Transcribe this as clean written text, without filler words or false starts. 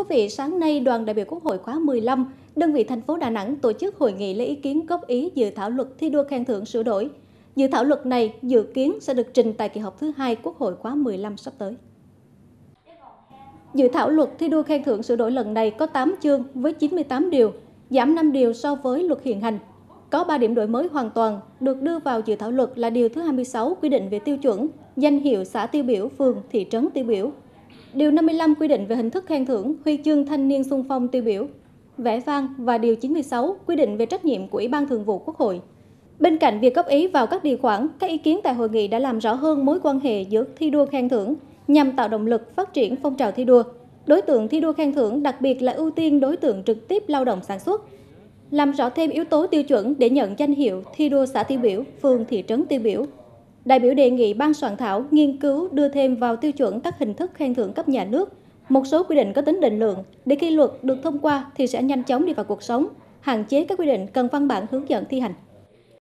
quý vị, sáng nay đoàn đại biểu Quốc hội khóa 15, đơn vị thành phố Đà Nẵng tổ chức hội nghị lấy ý kiến góp ý dự thảo luật thi đua khen thưởng sửa đổi. Dự thảo luật này dự kiến sẽ được trình tại kỳ họp thứ 2 Quốc hội khóa 15 sắp tới. Dự thảo luật thi đua khen thưởng sửa đổi lần này có 8 chương với 98 điều, giảm 5 điều so với luật hiện hành. Có 3 điểm đổi mới hoàn toàn được đưa vào dự thảo luật là điều thứ 26 quy định về tiêu chuẩn, danh hiệu xã tiêu biểu, phường, thị trấn tiêu biểu. Điều 55 quy định về hình thức khen thưởng, huy chương thanh niên xung phong tiêu biểu, vẻ vang và điều 96 quy định về trách nhiệm của Ủy ban Thường vụ Quốc hội. Bên cạnh việc góp ý vào các điều khoản, các ý kiến tại hội nghị đã làm rõ hơn mối quan hệ giữa thi đua khen thưởng nhằm tạo động lực phát triển phong trào thi đua. Đối tượng thi đua khen thưởng đặc biệt là ưu tiên đối tượng trực tiếp lao động sản xuất. Làm rõ thêm yếu tố tiêu chuẩn để nhận danh hiệu thi đua xã tiêu biểu, phường, thị trấn tiêu biểu. Đại biểu đề nghị ban soạn thảo nghiên cứu đưa thêm vào tiêu chuẩn các hình thức khen thưởng cấp nhà nước, một số quy định có tính định lượng để khi luật được thông qua thì sẽ nhanh chóng đi vào cuộc sống, hạn chế các quy định cần văn bản hướng dẫn thi hành.